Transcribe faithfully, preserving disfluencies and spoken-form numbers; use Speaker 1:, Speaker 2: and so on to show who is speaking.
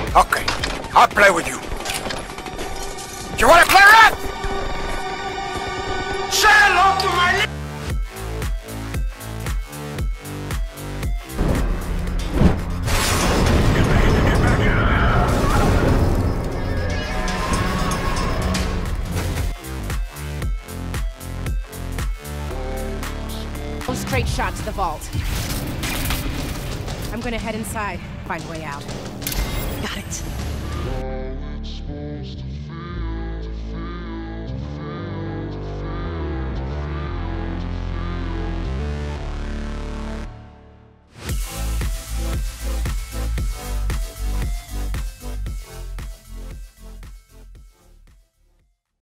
Speaker 1: Okay, I'll play with you. You wanna clear up? Say hello to my...
Speaker 2: Go straight shot to the vault. I'm gonna head inside, find a way out.
Speaker 3: Got it.